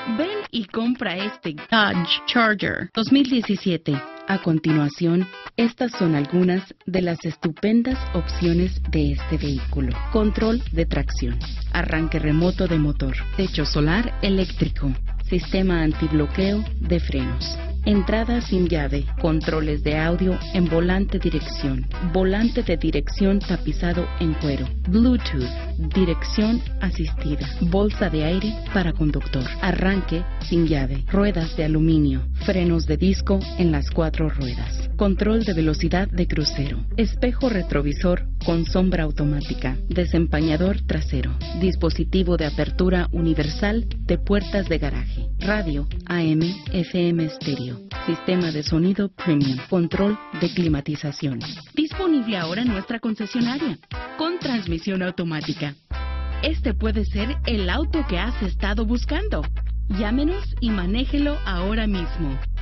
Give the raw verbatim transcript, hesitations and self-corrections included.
Ven y compra este Dodge Charger dos mil diecisiete. A continuación, estas son algunas de las estupendas opciones de este vehículo. Control de tracción, arranque remoto de motor, techo solar eléctrico, sistema antibloqueo de frenos, entrada sin llave, controles de audio en volante dirección, volante de dirección tapizado en cuero, Bluetooth, dirección asistida, bolsa de aire para conductor, arranque sin llave, ruedas de aluminio, frenos de disco en las cuatro ruedas, control de velocidad de crucero, espejo retrovisor con sombra automática, desempañador trasero, dispositivo de apertura universal de puertas de garaje, radio A M F M estéreo, sistema de sonido premium, control de climatización. Disponible ahora en nuestra concesionaria, con transmisión automática. Este puede ser el auto que has estado buscando. Llámenos y manéjelo ahora mismo.